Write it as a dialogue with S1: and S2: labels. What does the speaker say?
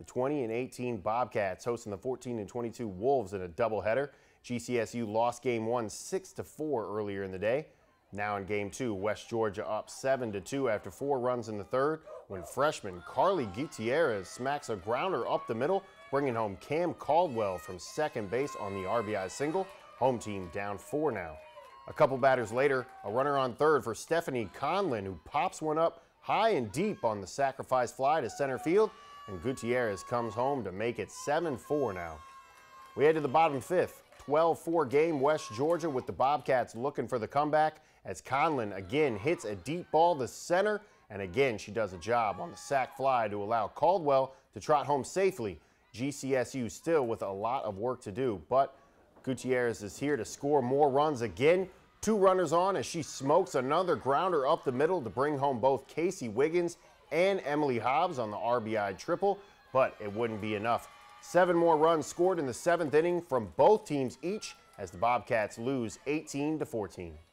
S1: 20-18 Bobcats hosting the 14-22 Wolves in a doubleheader. GCSU lost game 1 6-4 earlier in the day. Now in game 2, West Georgia up 7-2 after 4 runs in the third when freshman Carly Gutierrez smacks a grounder up the middle, bringing home Cam Caldwell from second base on the RBI single. Home team down 4 now. A couple batters later, a runner on third for Stephanie Conlin, who pops one up high and deep on the sacrifice fly to center field, and Gutierrez comes home to make it 7-4 now. We head to the bottom fifth. 12-4 game West Georgia with the Bobcats looking for the comeback as Conlin again hits a deep ball to center, and again she does a job on the sac fly to allow Caldwell to trot home safely. GCSU still with a lot of work to do, but Gutierrez is here to score more runs again. 2 runners on as she smokes another grounder up the middle to bring home both Casey Wiggins and Emily Hobbs on the RBI triple, but it wouldn't be enough. 7 more runs scored in the 7th inning from both teams each as the Bobcats lose 18-14.